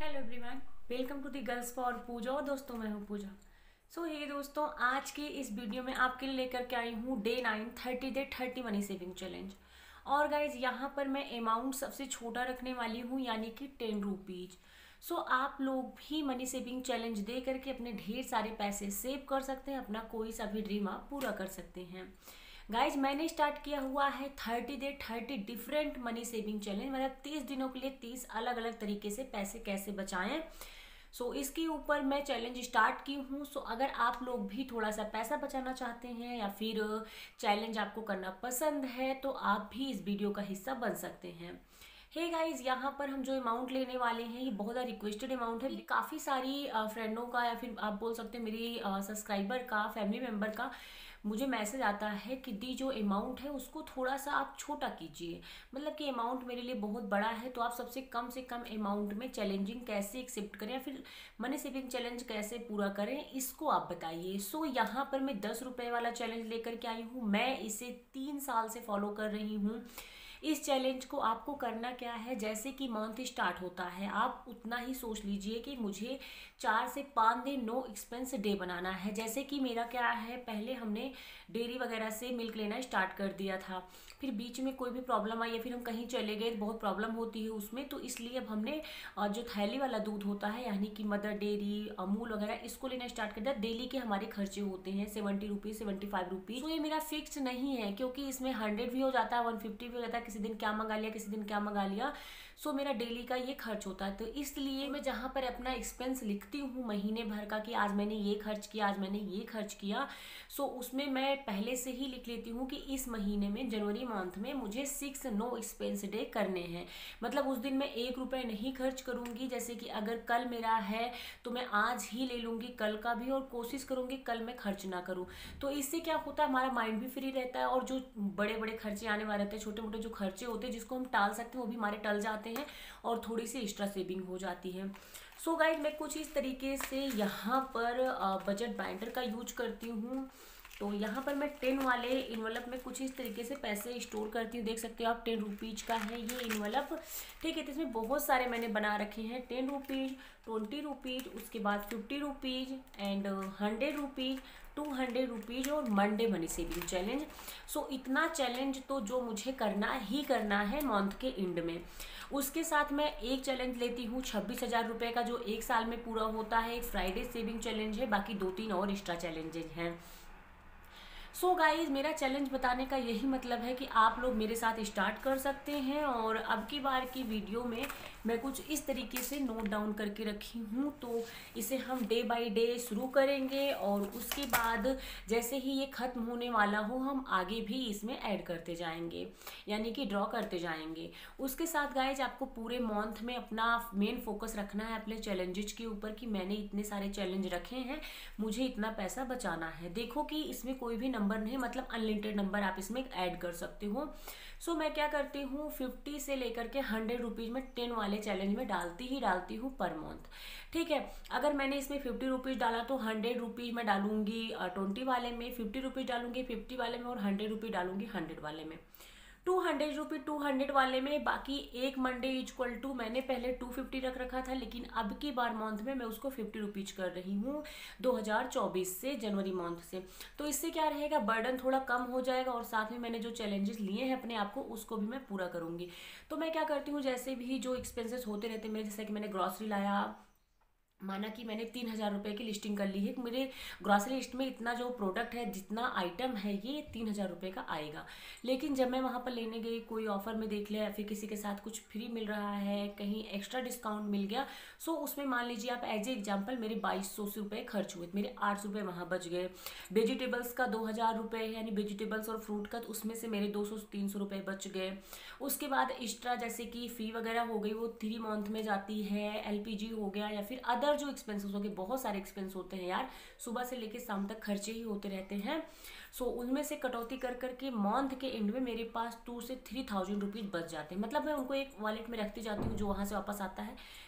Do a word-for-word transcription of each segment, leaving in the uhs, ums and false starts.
Hello everyone, welcome to the girls for Pooja. और दोस्तों, मैं हूँ पूजा। सो ये दोस्तों, आज की इस वीडियो में आपके लिए लेकर के आई हूँ day nine thirty day thirty money saving challenge. और गाइज, यहाँ पर मैं अमाउंट सबसे छोटा रखने वाली हूँ, यानी कि टेन रुपीज। सो आप लोग भी मनी सेविंग चैलेंज दे करके अपने ढेर सारे पैसे सेव कर सकते हैं, अपना कोई सा भी ड्रीम आप पूरा कर सकते हैं। गाइज, मैंने स्टार्ट किया हुआ है thirty day thirty different money saving challenge, मतलब तीस दिनों के लिए तीस अलग अलग तरीके से पैसे कैसे बचाएं। सो so, इसके ऊपर मैं चैलेंज स्टार्ट की हूँ। सो so, अगर आप लोग भी थोड़ा सा पैसा बचाना चाहते हैं या फिर चैलेंज आपको करना पसंद है, तो आप भी इस वीडियो का हिस्सा बन सकते हैं। हे गाइज, यहाँ पर हम जो अमाउंट लेने वाले हैं ये बहुत ज़्यादा रिक्वेस्टेड अमाउंट है। काफ़ी सारी फ्रेंडों का या फिर आप बोल सकते हैं मेरी सब्सक्राइबर का, फैमिली मेम्बर का मुझे मैसेज आता है कि दी जो अमाउंट है उसको थोड़ा सा आप छोटा कीजिए। मतलब कि अमाउंट मेरे लिए बहुत बड़ा है, तो आप सबसे कम से कम अमाउंट में चैलेंजिंग कैसे एक्सेप्ट करें या फिर मनी सेविंग चैलेंज कैसे पूरा करें, इसको आप बताइए। सो यहाँ पर मैं दस रुपये वाला चैलेंज लेकर के आई हूँ। मैं इसे तीन साल से फॉलो कर रही हूँ। इस चैलेंज को आपको करना क्या है, जैसे कि मंथ स्टार्ट होता है आप उतना ही सोच लीजिए कि मुझे चार से पाँच दिन नो एक्सपेंस डे बनाना है। जैसे कि मेरा क्या है, पहले हमने डेयरी वगैरह से मिल्क लेना स्टार्ट कर दिया था, फिर बीच में कोई भी प्रॉब्लम आई या फिर हम कहीं चले गए, बहुत प्रॉब्लम होती है उसमें, तो इसलिए अब हमने जो थैली वाला दूध होता है यानी कि मदर डेयरी, अमूल वगैरह, इसको लेना स्टार्ट कर दिया। डेली के हमारे खर्चे होते हैं seventy rupees seventy five rupees. तो ये मेरा फिक्स नहीं है, क्योंकि इसमें हंड्रेड भी हो जाता है, वन फिफ्टी भी हो जाता है, किसी दिन क्या मंगा लिया किसी दिन क्या मंगा लिया। सो मेरा डेली का ये खर्च होता है। तो इसलिए मैं जहाँ पर अपना एक्सपेंस लिखती हूँ महीने भर का कि आज मैंने ये खर्च किया, आज मैंने ये खर्च किया, सो उसमें मैं पहले से ही लिख लेती हूँ कि इस महीने में, जनवरी मंथ में, मुझे सिक्स नो एक्सपेंस डे करने हैं। मतलब उस दिन मैं एक रुपये नहीं खर्च करूँगी। जैसे कि अगर कल मेरा है तो मैं आज ही ले लूँगी कल का भी, और कोशिश करूँगी कल मैं खर्च ना करूँ। तो इससे क्या होता है, हमारा माइंड भी फ्री रहता है, और जो बड़े बड़े खर्चे आने वाले रहते हैं, छोटे मोटे जो खर्चे होते हैं जिसको हम टाल सकते हैं, वो भी हमारे टल जाते हैं और थोड़ी सी एक्स्ट्रा सेविंग हो जाती है। सो so गाइज, मैं कुछ इस तरीके से यहाँ पर बजट बाइंडर का यूज करती हूँ। तो यहाँ पर मैं टेन वाले इन्वेलप में कुछ इस तरीके से पैसे स्टोर करती हूँ। देख सकते हो आप, टेन रुपीज का है ये इन्वेलप। ठीक है, तो इसमें बहुत सारे मैंने बना रखे हैं, टेन रुपीज, ट्वेंटी रुपीज, उसके बाद fifty rupees and hundred rupees, two hundred rupees और Monday money saving challenge. So इतना चैलेंज तो जो मुझे करना ही करना है मंथ के एंड में। उसके साथ मैं एक चैलेंज लेती हूँ छब्बीस हजार रुपये का, जो एक साल में पूरा होता है। एक फ्राइडे सेविंग चैलेंज है, बाकी दो तीन और एक्स्ट्रा चैलेंजेज हैं। सो so गाइज, मेरा चैलेंज बताने का यही मतलब है कि आप लोग मेरे साथ स्टार्ट कर सकते हैं। और अब की बार की वीडियो में मैं कुछ इस तरीके से नोट डाउन करके रखी हूँ, तो इसे हम डे बाय डे शुरू करेंगे और उसके बाद जैसे ही ये ख़त्म होने वाला हो, हम आगे भी इसमें ऐड करते जाएंगे, यानी कि ड्रॉ करते जाएंगे। उसके साथ गाइज, आपको पूरे मंथ में अपना मेन फोकस रखना है अपने चैलेंजेस के ऊपर कि मैंने इतने सारे चैलेंज रखे हैं, मुझे इतना पैसा बचाना है। देखो कि इसमें कोई भी नंबर नहीं, मतलब अनलिमिटेड नंबर आप इसमें ऐड कर सकते हो। सो so, मैं क्या करती हूँ, फिफ्टी से लेकर के हंड्रेड रुपीज में टेन वाले चैलेंज में डालती ही डालती हूँ पर मंथ। ठीक है, अगर मैंने इसमें फिफ्टी रुपीज डाला तो हंड्रेड रुपीज में डालूंगी ट्वेंटी वाले में, फिफ्टी रुपीज डालूंगी फिफ्टी वाले में, और हंड्रेड रुपीज डालूंगी हंड्रेड वाले में, two hundred rupee two hundred वाले में। बाकी एक मंडे इक्वल टू, मैंने पहले टू फिफ्टी रख रखा था, लेकिन अब की बार मंथ में मैं उसको फिफ्टी रुपीज कर रही हूँ दो हज़ार चौबीस से, जनवरी मंथ से। तो इससे क्या रहेगा, बर्डन थोड़ा कम हो जाएगा, और साथ में मैंने जो चैलेंजेस लिए हैं अपने आप को, उसको भी मैं पूरा करूँगी। तो मैं क्या करती हूँ, जैसे भी जो एक्सपेंसेस होते रहते हैं मेरे, जैसे कि मैंने ग्रॉसरी लाया, माना कि मैंने तीन हज़ार रुपये की लिस्टिंग कर ली है, मेरे ग्रॉसरी लिस्ट में इतना जो प्रोडक्ट है, जितना आइटम है, ये तीन हज़ार रुपये का आएगा। लेकिन जब मैं वहाँ पर लेने गई, कोई ऑफर में देख लिया या फिर किसी के साथ कुछ फ्री मिल रहा है, कहीं एक्स्ट्रा डिस्काउंट मिल गया, सो उसमें मान लीजिए आप एज ए एग्जाम्पल मेरे बाईस सौ रुपये खर्च हुए, मेरे आठ सौ रुपये वहाँ बच गए। वेजिटेबल्स का दो हज़ार रुपये यानी वेजिटेबल्स और फ्रूट का, तो उसमें से मेरे दो सौ तीन सौ रुपये बच गए। उसके बाद एक्स्ट्रा जैसे कि फ़ी वगैरह हो गई, वो थ्री मंथ में जाती है, एल पी जी हो गया, या फिर अदर जो एक्सपेंसेस हो गए, बहुत सारे एक्सपेंस होते हैं यार, सुबह से लेकर शाम तक खर्चे ही होते रहते हैं। सो उनमें से कटौती कर करके मंथ के एंड में मेरे पास टू से थ्री थाउजेंड रुपीज़ बच जाते हैं। मतलब मैं उनको एक वॉलेट में रखती जाती हूँ, जो वहाँ से वापस आता है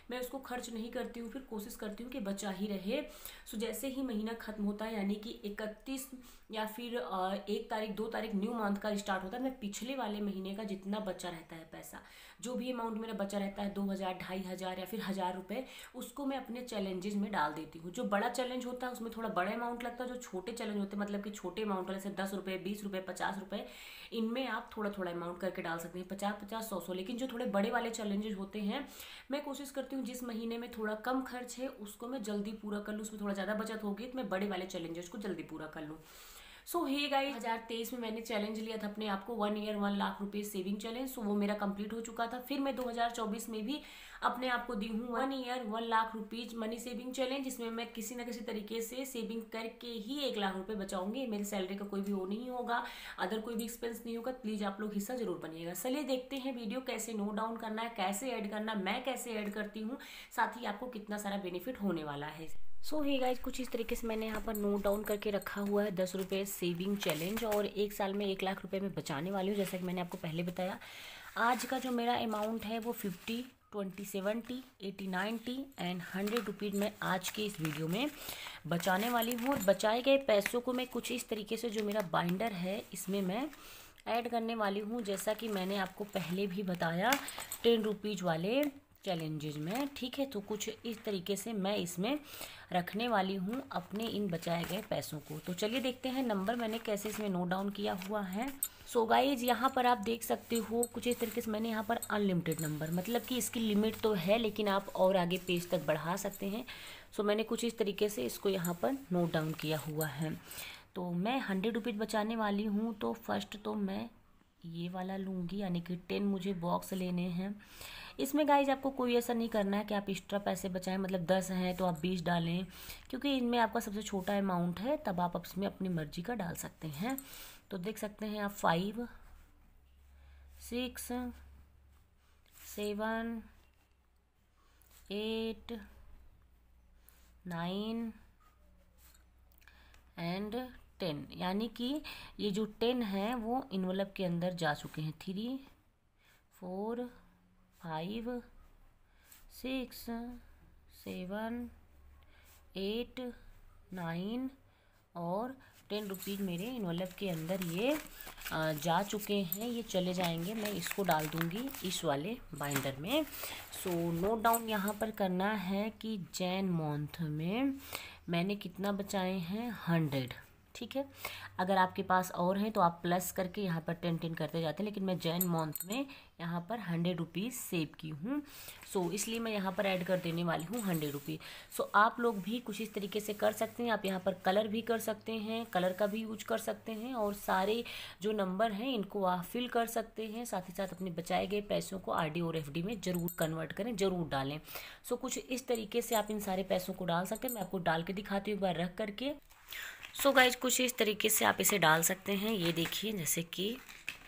मैं उसको खर्च नहीं करती हूँ, फिर कोशिश करती हूँ कि बचा ही रहे। सो जैसे ही महीना खत्म होता है, यानी कि इकतीस या फिर एक तारीख दो तारीख न्यू मंथ का स्टार्ट होता है, मैं पिछले वाले महीने का जितना बचा रहता है पैसा, जो भी अमाउंट मेरा बचा रहता है, दो हज़ार ढाई हज़ार या फिर हज़ार रुपये, उसको मैं अपने चैलेंजेस में डाल देती हूँ। जो बड़ा चैलेंज होता है उसमें थोड़ा बड़ा अमाउंट लगता है, जो छोटे चैलेंज होते हैं मतलब कि छोटे अमाउंट वाले से दस रुपये बीस रुपये पचास रुपये, इनमें आप थोड़ा थोड़ा अमाउंट करके डाल सकते हैं, पचास पचास सौ सौ। लेकिन जो थोड़े बड़े वाले चैलेंजेस होते हैं, मैं कोशिश करती हूँ जिस महीने में थोड़ा कम खर्च है उसको मैं जल्दी पूरा कर लूँ, उसमें थोड़ा ज़्यादा बचत होगी तो मैं बड़े वाले चैलेंजेस को जल्दी पूरा कर लूँ। सो हे गाइस, दो हज़ार तेईस में मैंने चैलेंज लिया था अपने आप को, वन ईयर वन लाख रुपए सेविंग चैलेंज। सो वो मेरा कंप्लीट हो चुका था। फिर मैं दो हज़ार चौबीस में भी अपने आप को दी हूँ one year one lakh rupees money saving challenge, जिसमें मैं किसी न किसी तरीके से सेविंग करके ही एक लाख रुपए बचाऊंगी। मेरी सैलरी का कोई भी वो नहीं होगा, अदर कोई भी एक्सपेंस नहीं होगा। प्लीज आप लोग हिस्सा जरूर बनिएगा। चलिए देखते हैं वीडियो कैसे नोट डाउन करना है, कैसे ऐड करना, मैं कैसे ऐड करती हूँ, साथ ही आपको कितना सारा बेनिफिट होने वाला है। सो हे गाइज, कुछ इस तरीके से मैंने यहाँ पर नोट डाउन करके रखा हुआ है दस रुपये सेविंग चैलेंज, और एक साल में एक लाख रुपए में बचाने वाली हूँ। जैसा कि मैंने आपको पहले बताया, आज का जो मेरा अमाउंट है वो fifty twenty seventy eighty ninety and hundred rupees मैं आज के इस वीडियो में बचाने वाली हूँ। और बचाए गए पैसों को मैं कुछ इस तरीके से, जो मेरा बाइंडर है इसमें मैं ऐड करने वाली हूँ। जैसा कि मैंने आपको पहले भी बताया टेन रुपीज़ वाले चैलेंजेज में, ठीक है। तो कुछ इस तरीके से मैं इसमें रखने वाली हूँ अपने इन बचाए गए पैसों को। तो चलिए देखते हैं नंबर मैंने कैसे इसमें नोट डाउन किया हुआ है। सो गाइज, यहाँ पर आप देख सकते हो कुछ इस तरीके से मैंने यहाँ पर अनलिमिटेड नंबर, मतलब कि इसकी लिमिट तो है लेकिन आप और आगे पेज तक बढ़ा सकते हैं। सो मैंने कुछ इस तरीके से इसको यहाँ पर नोट डाउन किया हुआ है। तो मैं हंड्रेड रुपीज़ बचाने वाली हूँ। तो फर्स्ट तो मैं ये वाला लूँगी, यानी कि टेन मुझे बॉक्स लेने हैं। इसमें गाइज आपको कोई ऐसा नहीं करना है कि आप एक्स्ट्रा पैसे बचाएं, मतलब दस हैं तो आप बीस डालें, क्योंकि इनमें आपका सबसे छोटा अमाउंट है, तब आप इसमें अपनी मर्जी का डाल सकते हैं। तो देख सकते हैं आप five six seven eight nine and ten, यानी कि ये जो टेन है वो इन्वेलप के अंदर जा चुके हैं। Three four five six seven eight nine और टेन रुपीज़ मेरे इन्वेलप के अंदर ये जा चुके हैं, ये चले जाएंगे। मैं इसको डाल दूंगी इस वाले बाइंडर में। सो नोट डाउन यहाँ पर करना है कि जैन मंथ में मैंने कितना बचाए हैं, हंड्रेड, ठीक है। अगर आपके पास और हैं तो आप प्लस करके यहाँ पर टेन टेन करते जाते हैं, लेकिन मैं जैन मंथ में यहाँ पर हंड्रेड रुपीज़ सेव की हूँ। सो इसलिए मैं यहाँ पर ऐड कर देने वाली हूँ हंड्रेड रुपीज़। सो आप लोग भी कुछ इस तरीके से कर सकते हैं। आप यहाँ पर कलर भी कर सकते हैं, कलर का भी यूज कर सकते हैं, और सारे जो नंबर हैं इनको आप फिल कर सकते हैं। साथ ही साथ अपने बचाए गए पैसों को आर डी और एफ डी में ज़रूर कन्वर्ट करें, ज़रूर डालें। सो कुछ इस तरीके से आप इन सारे पैसों को डाल सकते हैं। मैं आपको डाल के दिखाती हूँ एक बार रख करके। सो गाइज, कुछ इस तरीके से आप इसे डाल सकते हैं। ये देखिए, जैसे कि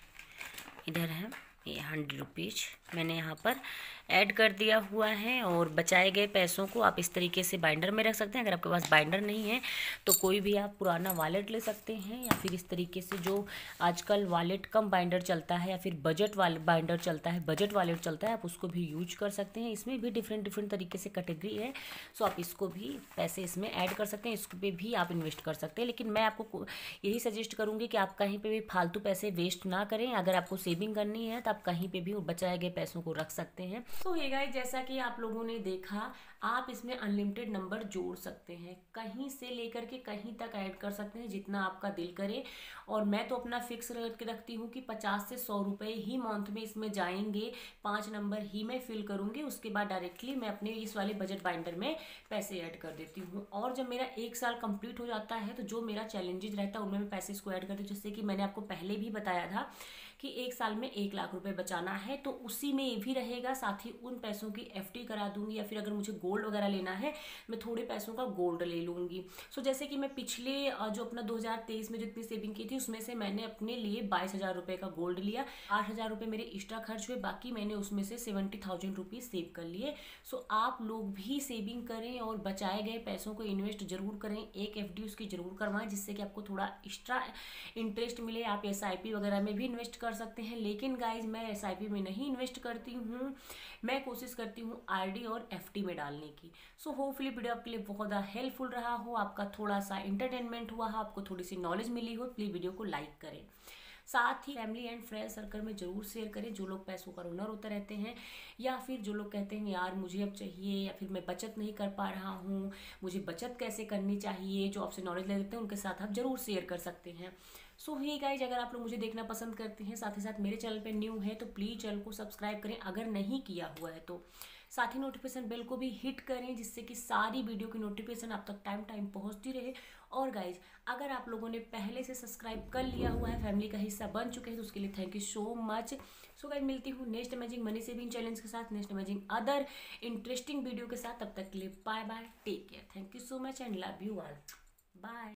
इधर है ये हंड्रेड रुपीज़ मैंने यहाँ पर ऐड कर दिया हुआ है। और बचाए गए पैसों को आप इस तरीके से बाइंडर में रख सकते हैं। अगर आपके पास बाइंडर नहीं है तो कोई भी आप पुराना वॉलेट ले सकते हैं, या फिर इस तरीके से जो आजकल वॉलेट कम बाइंडर चलता है, या फिर बजट वाले बाइंडर चलता है, बजट वॉलेट चलता है, आप उसको भी यूज कर सकते हैं। इसमें भी डिफरेंट डिफरेंट तरीके से कैटेगरी है। सो आप इसको भी पैसे इसमें ऐड कर सकते हैं, इस पर भी आप इन्वेस्ट कर सकते हैं। लेकिन मैं आपको यही सजेस्ट करूँगी कि आप कहीं पर भी फालतू पैसे वेस्ट ना करें। अगर आपको सेविंग करनी है तो आप कहीं पर भी बचाए गए पैसों को रख सकते हैं। तो हे गाइस, जैसा कि आप लोगों ने देखा, आप इसमें अनलिमिटेड नंबर जोड़ सकते हैं, कहीं से लेकर के कहीं तक ऐड कर सकते हैं जितना आपका दिल करे। और मैं तो अपना फिक्स रख के रखती हूँ कि पचास से सौ रुपये ही मंथ में इसमें जाएंगे, पाँच नंबर ही मैं फिल करूँगी, उसके बाद डायरेक्टली मैं अपने इस वाले बजट बाइंडर में पैसे ऐड कर देती हूँ। और जब मेरा एक साल कंप्लीट हो जाता है तो जो मेरा चैलेंजेस रहता है उनमें मैं पैसे इसको ऐड करती हूँ। जैसे कि मैंने आपको पहले भी बताया था कि एक साल में एक लाख रुपए बचाना है, तो उसी में ये भी रहेगा। साथ ही उन पैसों की एफडी करा दूंगी, या फिर अगर मुझे गोल्ड वगैरह लेना है मैं थोड़े पैसों का गोल्ड ले लूँगी। सो जैसे कि मैं पिछले जो अपना दो हज़ार तेईस में जितनी सेविंग की थी उसमें से मैंने अपने लिए बाईस हज़ार रुपये का गोल्ड लिया, आठ हज़ार रुपये मेरे एक्स्ट्रा खर्च हुए, बाकी मैंने उसमें से सेवेंटी थाउजेंड रुपीज़ सेव कर लिए। सो आप लोग भी सेविंग करें और बचाए गए पैसों को इन्वेस्ट जरूर करें, एक एफडी उसकी जरूर करवाएं, जिससे कि आपको थोड़ा एक्स्ट्रा इंटरेस्ट मिले। आप एस आई पी वगैरह में भी इन्वेस्ट कर कर सकते हैं। लेकिन गाइज मैं एस आई पी में नहीं इन्वेस्ट करती हूँ, मैं कोशिश करती हूँ आर डी और एफ डी में डालने की। सो होपफुली वीडियो आपके लिए बहुत ज़्यादा हेल्पफुल रहा हो, आपका थोड़ा सा इंटरटेनमेंट हुआ हो, आपको थोड़ी सी नॉलेज मिली हो। प्लीज़ वीडियो को लाइक करें, साथ ही फैमिली एंड फ्रेंड सर्कल में जरूर शेयर करें जो लोग पैसों का ओनर होते रहते हैं, या फिर जो लोग कहते हैं यार मुझे अब चाहिए, या फिर मैं बचत नहीं कर पा रहा हूँ, मुझे बचत कैसे करनी चाहिए, जो आपसे नॉलेज ले लेते हैं उनके साथ आप जरूर शेयर कर सकते हैं। सो ही गाइज, अगर आप लोग मुझे देखना पसंद करते हैं, साथ ही साथ मेरे चैनल पे न्यू है तो प्लीज़ चैनल को सब्सक्राइब करें अगर नहीं किया हुआ है तो, साथ ही नोटिफिकेशन बेल को भी हिट करें जिससे कि सारी वीडियो की नोटिफिकेशन आप तक टाइम टाइम पहुंचती रहे। और गाइज, अगर आप लोगों ने पहले से सब्सक्राइब कर लिया हुआ है, फैमिली का हिस्सा बन चुके हैं, तो उसके लिए thank you so much. So guys, मिलती हूँ next amazing money saving challenge के साथ, next amazing other interesting video के साथ। तब तक के लिए bye bye, take care, thank you so much and love you all, bye.